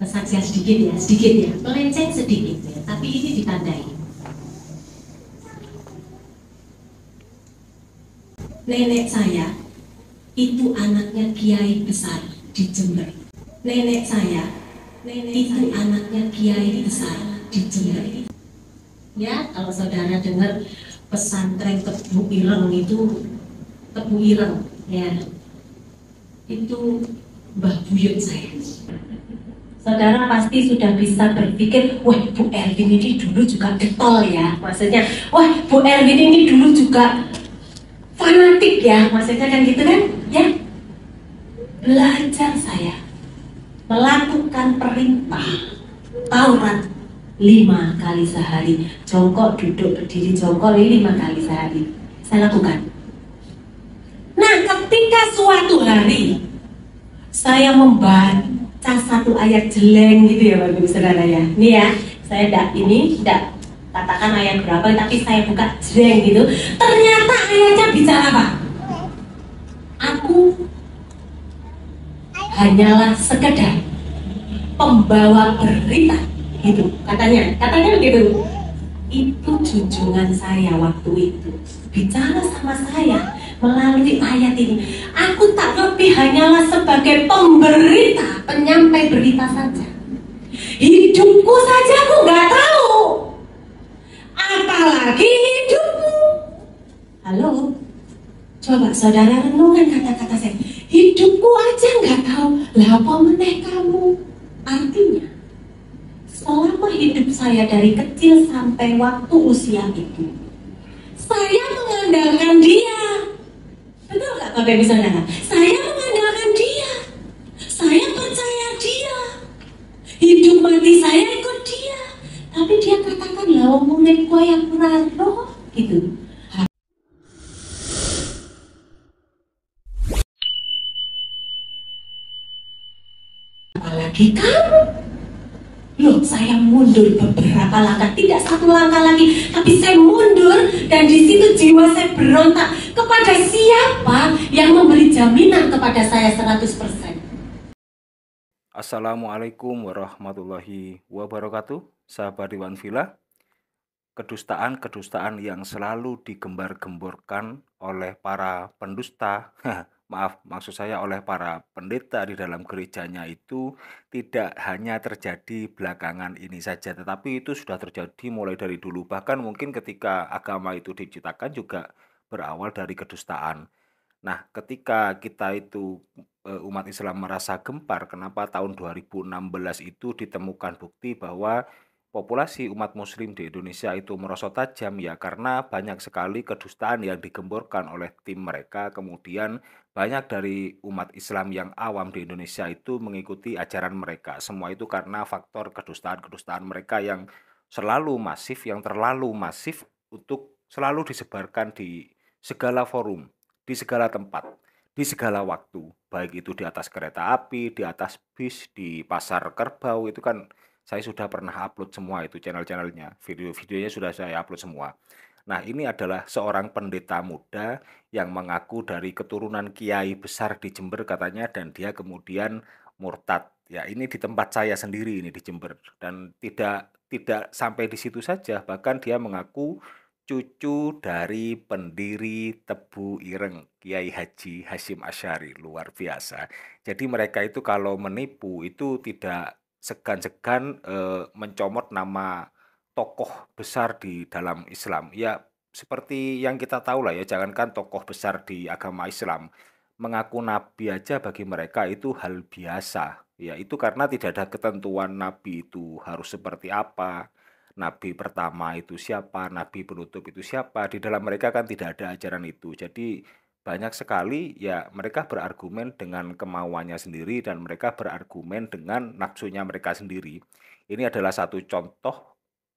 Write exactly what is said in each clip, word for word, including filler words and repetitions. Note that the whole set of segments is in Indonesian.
kesaksian sedikit ya, sedikit ya, melenceng sedikit ya, tapi ini ditandai. Nenek saya itu anaknya kiai besar di Jember. Nenek saya nenek itu saya. Anaknya kiai besar di Jember. Ya, kalau saudara dengar pesantren Tebu Ireng itu Tebu Ireng ya, itu Mbah Buyut saya. Saudara pasti sudah bisa berpikir, wah Bu Erwin ini dulu juga getol ya, maksudnya, wah Bu Erwin ini dulu juga fanatik ya, maksudnya kan gitu kan, ya. Belajar saya melakukan perintah Taurat lima kali sehari, jongkok duduk berdiri jongkok lima kali sehari, saya lakukan. Nah, ketika suatu hari saya membaca satu ayat jeleng gitu ya Bapak Ibu Saudara ya. Ini ya, saya tidak ini tidak katakan ayat berapa, tapi saya buka jeleng gitu. Ternyata ayatnya bicara apa? Aku hanyalah sekedar pembawa berita, gitu katanya. Katanya begitu. Itu junjungan saya waktu itu bicara sama saya melalui ayat ini. Aku tak lebih hanyalah sebagai pemberita, penyampai berita saja. Hidupku saja aku nggak tahu, apalagi hidupmu. Halo, coba saudara renungkan kata-kata saya. Hidupku aja nggak tahu, lah apa meneh kamu? Artinya, selama hidup saya dari kecil sampai waktu usia itu, saya mengandalkan dia. Betul nggak Bapak Ibu Saudara? Saya mengandalkan dia. Saya percaya dia. Hidup mati saya ikut dia. Tapi dia katakan, lah omongin gua yang kurang roh gitu. Apalagi kamu. Loh, saya mundur beberapa langkah, tidak satu langkah lagi, tapi saya mundur dan di situ jiwa saya berontak kepada siapa yang memberi jaminan kepada saya seratus persen. Assalamualaikum warahmatullahi wabarakatuh, sahabat Dewan Villa. Kedustaan-kedustaan yang selalu digembar-gemborkan oleh para pendusta, maaf, maksud saya oleh para pendeta di dalam gerejanya itu tidak hanya terjadi belakangan ini saja, tetapi itu sudah terjadi mulai dari dulu. Bahkan mungkin ketika agama itu diciptakan juga berawal dari kedustaan. Nah, ketika kita itu umat Islam merasa gempar, kenapa tahun dua ribu enam belas itu ditemukan bukti bahwa populasi umat muslim di Indonesia itu merosot tajam, ya karena banyak sekali kedustaan yang digemborkan oleh tim mereka. Kemudian banyak dari umat Islam yang awam di Indonesia itu mengikuti ajaran mereka. Semua itu karena faktor kedustaan-kedustaan mereka yang selalu masif, yang terlalu masif untuk selalu disebarkan di segala forum, di segala tempat, di segala waktu, baik itu di atas kereta api, di atas bis, di pasar kerbau. Itu kan saya sudah pernah upload semua itu channel-channelnya, video-videonya sudah saya upload semua. Nah, ini adalah seorang pendeta muda yang mengaku dari keturunan kiai besar di Jember katanya, dan dia kemudian murtad. Ya, ini di tempat saya sendiri ini di Jember, dan tidak tidak sampai di situ saja, bahkan dia mengaku cucu dari pendiri Tebu Ireng, Kiai Haji Hasyim Asy'ari. Luar biasa. Jadi mereka itu kalau menipu itu tidak segan-segan e, mencomot nama tokoh besar di dalam Islam. Ya seperti yang kita tahu lah ya, jangankan tokoh besar di agama Islam, mengaku nabi aja bagi mereka itu hal biasa. Ya itu karena tidak ada ketentuan nabi itu harus seperti apa, nabi pertama itu siapa, nabi penutup itu siapa. Di dalam mereka kan tidak ada ajaran itu. Jadi banyak sekali ya mereka berargumen dengan kemauannya sendiri, dan mereka berargumen dengan nafsunya mereka sendiri. Ini adalah satu contoh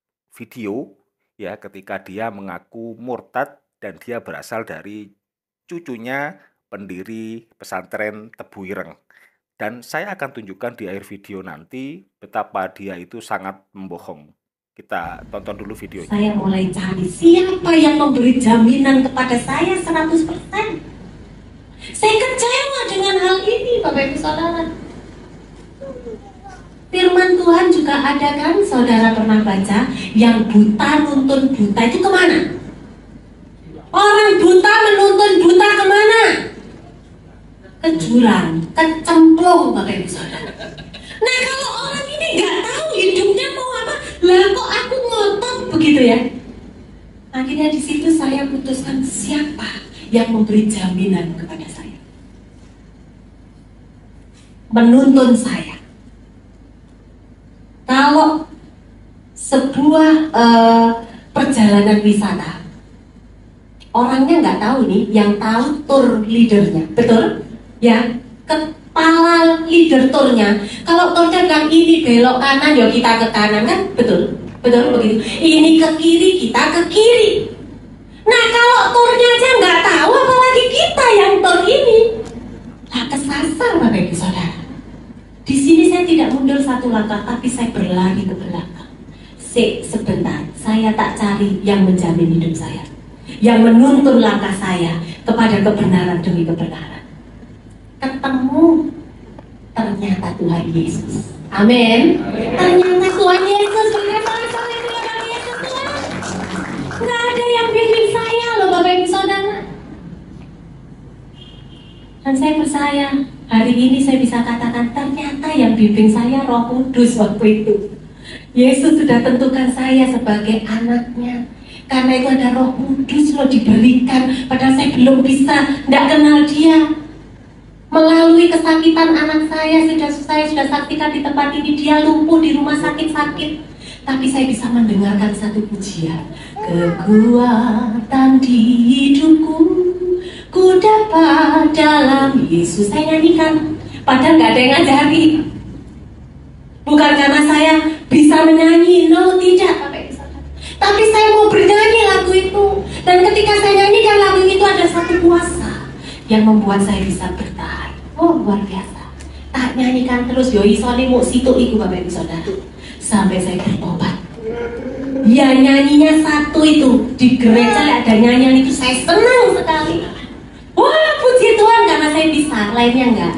video ya ketika dia mengaku murtad dan dia berasal dari cucunya pendiri pesantren Tebu Ireng. Dan saya akan tunjukkan di akhir video nanti betapa dia itu sangat membohong. Kita tonton dulu videonya. Saya mulai cari siapa yang memberi jaminan kepada saya seratus persen. Saya kecewa dengan hal ini, Bapak Ibu Saudara. Firman Tuhan juga ada kan, saudara pernah baca, yang buta nuntun buta itu kemana? Orang buta menuntun buta kemana? Ke jurang, ke cemplung, Bapak Ibu Saudara. Nah kalau orang ini nggak tahu hidupnya mau apa, lah kok aku ngotot begitu ya? Akhirnya di situ saya putuskan siapa yang memberi jaminan kepada saya, menuntun saya. Kalau sebuah uh, perjalanan wisata, orangnya nggak tahu nih, yang tahu tour leadernya, betul? Ya, kepala leader turnya. Kalau turnya bilang ini belok kanan, ya kita ke kanan kan, betul? Betul begitu. Ini ke kiri, kita ke kiri. Nah kalau turnya aja nggak tahu, apalagi kita yang tur ini, lah kesasar Bapak Ibu Saudara. Di sini saya tidak mundur satu langkah, tapi saya berlari ke belakang. Se sebentar, saya tak cari yang menjamin hidup saya, yang menuntun langkah saya kepada kebenaran demi kebenaran. Ketemu ternyata Tuhan Yesus. Amin. Ternyata Tuhan Yesus. Nggak ada yang bimbing saya loh Bapak Ibu Saudara. Dan saya percaya hari ini saya bisa katakan ternyata yang bimbing saya Roh Kudus waktu itu. Yesus sudah tentukan saya sebagai anaknya. Karena itu ada Roh Kudus loh diberikan. Padahal saya belum bisa, tidak kenal dia. Melalui kesakitan anak saya, sudah saya sudah saksikan di tempat ini, dia lumpuh di rumah sakit-sakit. Tapi saya bisa mendengarkan satu pujian. Kekuatan di hidupku, ku dapat dalam Yesus. Saya nyanyikan, padahal nggak ada yang ngajari. Bukan karena saya bisa menyanyi, no, tidak. Tapi saya mau bernyanyi lagu itu. Dan ketika saya nyanyikan lagu itu, ada satu kuasa yang membuat saya bisa bertahan. Oh, luar biasa. Tak nyanyikan terus, yoi soni mau situ iku Bapak Ibu Saudara. Sampai saya bertobat. Ya nyanyinya satu itu di gereja ada nyanyian itu, saya senang sekali. Wah puji Tuhan karena saya bisa, lainnya enggak.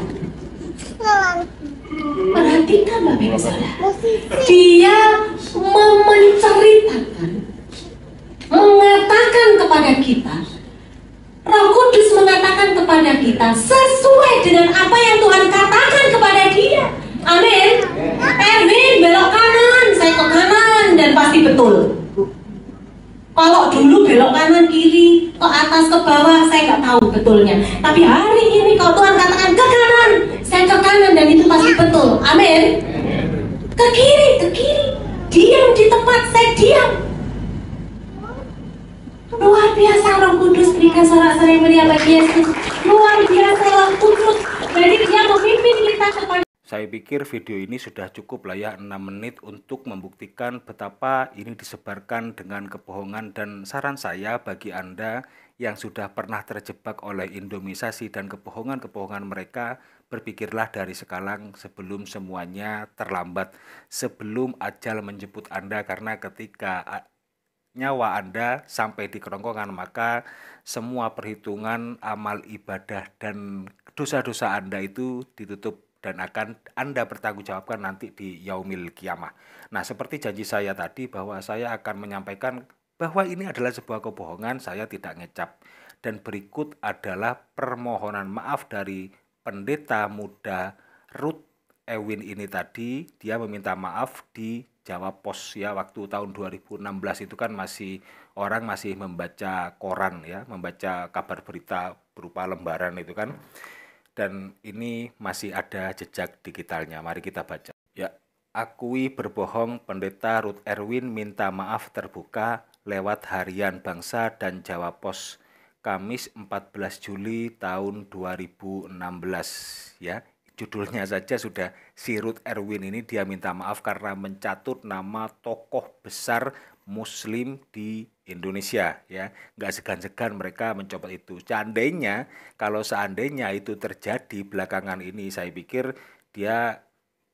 Perhatikan Bapak Ibu Saudara, dia menceritakan, mengatakan kepada kita, Roh Kudus mengatakan kepada kita sesuai dengan apa yang Tuhan katakan kepada dia. Amin. Erwin belok kanan, saya ke kanan dan pasti betul. Kalau dulu belok kanan kiri, ke atas ke bawah, saya nggak tahu betulnya. Tapi hari ini kalau Tuhan katakan ke kanan, saya ke kanan dan itu pasti betul. Amin. Ke kiri, ke kiri. Diam di tempat, saya diam. Luar biasa Roh Kudus berikan sorak-sorai meriah bagi Yesus. Luar biasa Roh Kudus. Jadi dia memimpin kita kepada. Saya pikir video ini sudah cukup lah ya, enam menit untuk membuktikan betapa ini disebarkan dengan kebohongan. Dan saran saya bagi Anda yang sudah pernah terjebak oleh indomisasi dan kebohongan-kebohongan mereka, berpikirlah dari sekarang sebelum semuanya terlambat, sebelum ajal menjemput Anda. Karena ketika nyawa Anda sampai di kerongkongan, maka semua perhitungan amal ibadah dan dosa-dosa Anda itu ditutup dan akan Anda bertanggungjawabkan nanti di yaumil kiamah. Nah, seperti janji saya tadi bahwa saya akan menyampaikan bahwa ini adalah sebuah kebohongan, saya tidak ngecap. Dan berikut adalah permohonan maaf dari pendeta muda Ruth Ewin ini tadi. Dia meminta maaf di Jawa Pos ya, waktu tahun dua ribu enam belas itu kan masih orang masih membaca koran ya, membaca kabar berita berupa lembaran itu kan. Dan ini masih ada jejak digitalnya. Mari kita baca. Ya, akui berbohong, Pendeta Ruth Erwin minta maaf terbuka lewat Harian Bangsa dan Jawa Pos, Kamis empat belas Juli tahun dua ribu enam belas ya. Judulnya saja sudah, si Ruth Erwin ini dia minta maaf karena mencatut nama tokoh besar Muslim di Indonesia ya. Nggak segan-segan mereka mencoba itu. Seandainya, kalau seandainya itu terjadi belakangan ini, saya pikir dia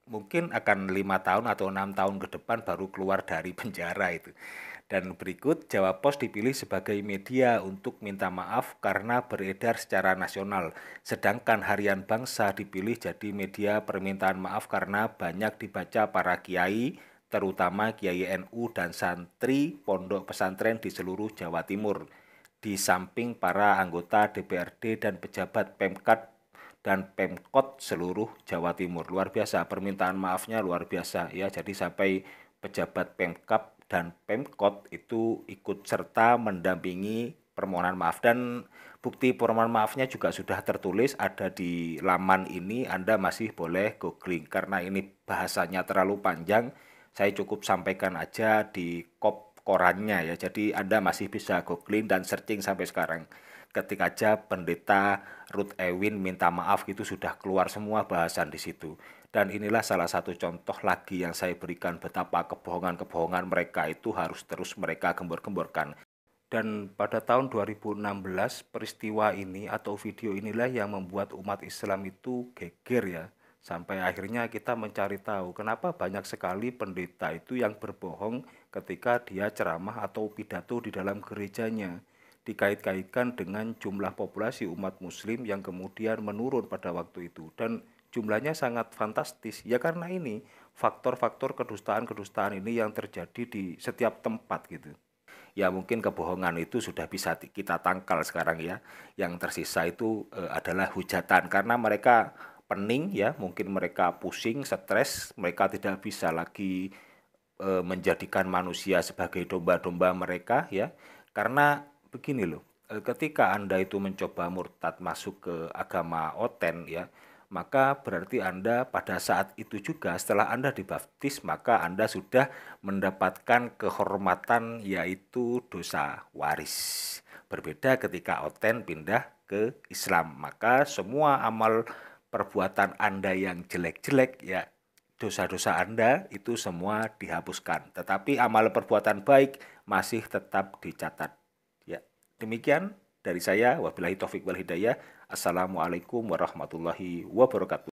mungkin akan lima tahun atau enam tahun ke depan baru keluar dari penjara itu. Dan berikut, Jawa Pos dipilih sebagai media untuk minta maaf karena beredar secara nasional. Sedangkan Harian Bangsa dipilih jadi media permintaan maaf karena banyak dibaca para kiai, terutama Kiai N U dan santri pondok pesantren di seluruh Jawa Timur. Di samping para anggota D P R D dan pejabat Pemkat dan Pemkot seluruh Jawa Timur. Luar biasa, permintaan maafnya luar biasa ya. Jadi sampai pejabat Pemkap dan Pemkot itu ikut serta mendampingi permohonan maaf, dan bukti permohonan maafnya juga sudah tertulis ada di laman ini. Anda masih boleh googling karena ini bahasanya terlalu panjang. Saya cukup sampaikan aja di kop korannya ya. Jadi Anda masih bisa googling dan searching sampai sekarang. Ketik aja Pendeta Ruth Ewin minta maaf, gitu sudah keluar semua bahasan di situ. Dan inilah salah satu contoh lagi yang saya berikan betapa kebohongan-kebohongan mereka itu harus terus mereka gembor-gemborkan. Dan pada tahun dua ribu enam belas peristiwa ini atau video inilah yang membuat umat Islam itu geger ya. Sampai akhirnya kita mencari tahu kenapa banyak sekali pendeta itu yang berbohong ketika dia ceramah atau pidato di dalam gerejanya. Dikait-kaitkan dengan jumlah populasi umat muslim yang kemudian menurun pada waktu itu. Dan jumlahnya sangat fantastis. Ya karena ini faktor-faktor kedustaan-kedustaan ini yang terjadi di setiap tempat gitu. Ya mungkin kebohongan itu sudah bisa kita tangkal sekarang ya. Yang tersisa itu e, adalah hujatan karena mereka pening ya, mungkin mereka pusing, stres, mereka tidak bisa lagi e, menjadikan manusia sebagai domba-domba mereka ya. Karena begini loh, e, ketika Anda itu mencoba murtad masuk ke agama Oten ya, maka berarti Anda pada saat itu juga setelah Anda dibaptis, maka Anda sudah mendapatkan kehormatan yaitu dosa waris. Berbeda ketika Oten pindah ke Islam, maka semua amal perbuatan Anda yang jelek-jelek ya, dosa-dosa Anda itu semua dihapuskan. Tetapi amal perbuatan baik masih tetap dicatat. Ya, demikian dari saya. Wabillahi taufik wal hidayah. Assalamualaikum warahmatullahi wabarakatuh.